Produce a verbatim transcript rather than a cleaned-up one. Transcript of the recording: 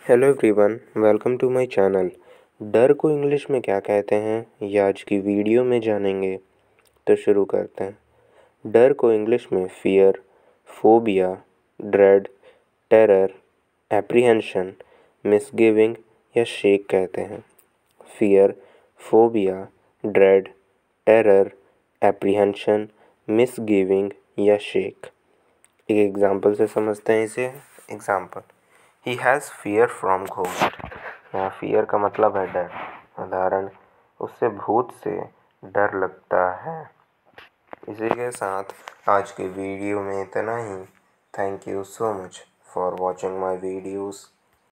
Hello everyone, welcome to my channel. डर को English में क्या कहते हैं ये आज की वीडियो में जानेंगे। तो शुरू करते हैं। डर को इंग्लिश में fear, phobia, dread, terror, apprehension, misgiving या शेक कहते हैं। Fear, phobia, dread, terror, apprehension, misgiving या शेक। एक एग्जांपल से समझते हैं इसे। एग्जांपल, ही हैज़ फियर फ्रॉम घोस्ट। यहाँ फियर का मतलब है डर। उदाहरण, उससे भूत से डर लगता है। इसी के साथ आज की वीडियो में इतना ही। Thank you so much for watching my videos.